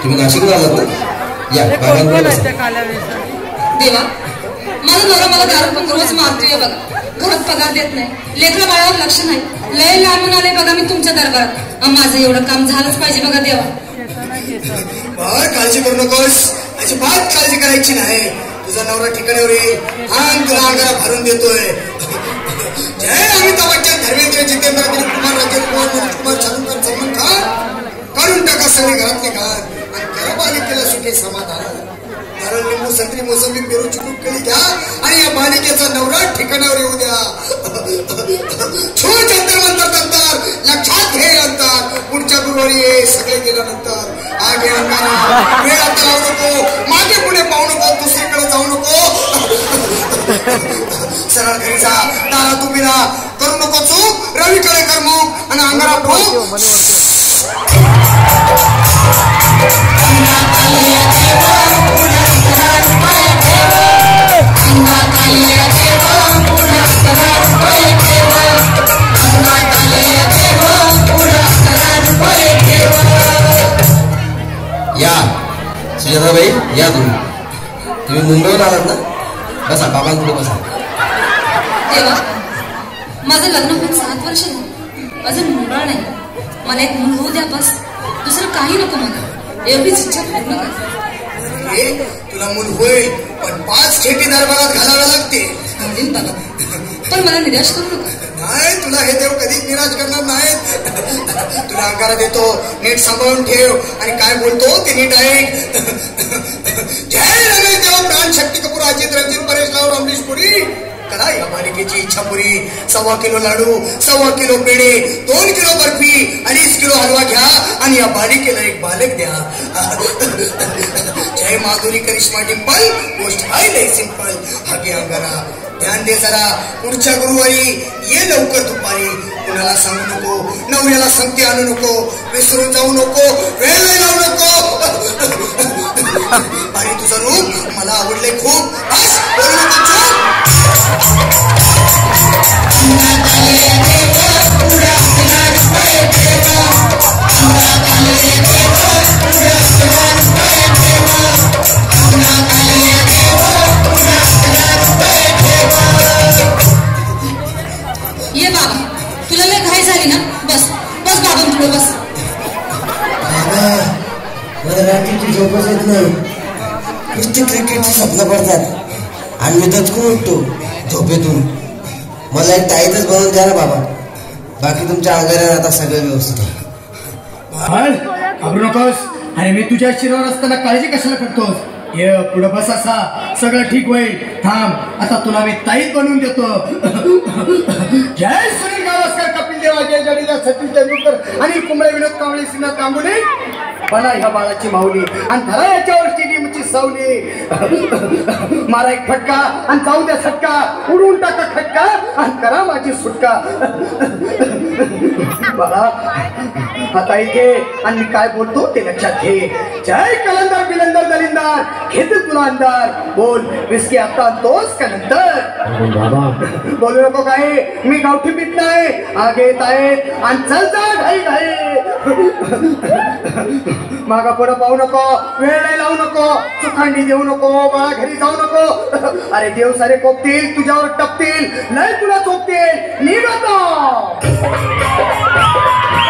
तुम्ही नाशिकला आलात ना? या बाबांकडे बसा. देवा, माझा नवरा मला दारू पण रोज मारतोय बघा. घरात पगार देत नाही, लेकरं बाळावर लक्ष नाही. लय लांबून आले बघा मी तुमच्या दरबारात. माझं एवढं काम झालंच पाहिजे बघा देवा. काळजी करू नकोस, अजिबात काळजी करायची नाही. तुझा नवरा ठिकाणावर येईल, तुला अंगारा भरून देतोय. जय अमिताभ बच्चन, धर्मेंद्र, जितेंद्र, दिलीप कुमार, राजेंद्र कुमार, मनोज कुमार, शाहरुख खान, सलमान खान करून टाका सगळे घरातले घात आणि करा बालिकेला सुखे समाधान. नारळ, लिंबू, संत्री, मोसंबी, पेरू, चिकू केळी घ्या आणि या बालिकेचा नवरा ठिकाणावर येऊ द्या. छूट अंतर नंतर लक्षात घे अंतर. पुढच्या गुरुवारी ये, सगळे गेल्यानंतर आगे अंगारा वेळ आता लावू नको, मागे पुढे पाहू नको, दुसरीकडे जाऊ नको. सरळ घरी जा, दारात उभी राहा, करू नको चूक. रवीकडे कर मुख आणि अंगारा ठोक. या सुजाताबाई, या तुम्ही मुंबईला आलात ना? बसा, बाबांकडे बसा. देवा, माझं लग्न होऊन 7 वर्ष झाली, अजून मुलगा नाही. मला एक मूल होऊ द्या बस, दुसरं काही नको मला. एवढीच इच्छा पूर्ण कर. तुला मूल होईल, पण 5 खेटी दरबारात घालाव्या लागते. पण मला निराश करू नका. नाही, तुला हे देव कधीच निराश करणार नाहीत. तुला अंगारा देतो, नीट सांभाळून ठेव आणि काय बोलतो ते नीट ऐक. जय रमेश देव, प्राण, शक्ती कपूर, अजित, रंजित, परेश राव, अमरीश पुरी. करा या बालिकेची इच्छा पुरी. 1.25 किलो लाडू, 1.25 किलो पेढे, 2 किलो बर्फी, 2.5 किलो हलवा घ्या आणि या बालिकेला एक बालक द्या. जय माधुरी, करिश्मा, डिंपल, गोष्ट आहे लय सिंपल. हागे अंगारा, ध्यान दे जरा. पुढच्या गुरुवारी ये लवकर दुपारी. कुणाला सांगू नको, नवऱ्याला संगती आणू नको, विसरून जाऊ नको, वेळ लावू नको. आणि तुझं रूप मला आवडले खूप. बस बोलू नको चूक. ये बाबा, तुला लय घाई झाली ना? बस बस बाबा, पुढे बस. मला रात्रीची झोपच येत नाही. नुसते क्रिकेटची स्वप्न पडतात आणि मी दचकून उठतो झोपेतून. मला एक ताईतच बनवून द्या ना बाबा. बाकी तुमच्या आगाऱ्यावर आता सगळं व्यवस्थित आहे. घाबरू नकोस. अरे मी तुझ्या शिरावर असताना काळजी कशाला करतोस? ये पुढे बस, असा सगळं ठीक होईल. थांब, आता तुला मी ताईत बनवून देतो. जय सुनील गावस्कर, कपिल देव, अजय जडेजा, सचिन तेंडुलकर, अनिल कुंबळे, विनोद कांबळे, श्रीनाथ गांगुली. बना ह्या बाळाची माऊली आणि धरा याच्यावर स्टेडियमची सावली. मारा एक फटका आणि जाऊ द्या सटका. उडून टाका खटका आणि करा माझी सुटका. बाळा, आता इथे आणि मी काय बोलतो ते लक्षात घे. जय कलंदर, बिलंदर, दलिंदर, घेतील तुला अंधार. बोल, विस्की आता आणतोस का नंतर? बोलू नको काय, मी गावठी पीत नाही. आगे येत आहेत आणि चल जा घाई घाई. मागा पुढं पाहू नको, वेळ नाही लावू नको, चुखांडी देऊ नको, बाळा घरी जाऊ नको. अरे देव सारे कोपतील, तुझ्यावर टपतील, लय तुला चोपतील. निघतो.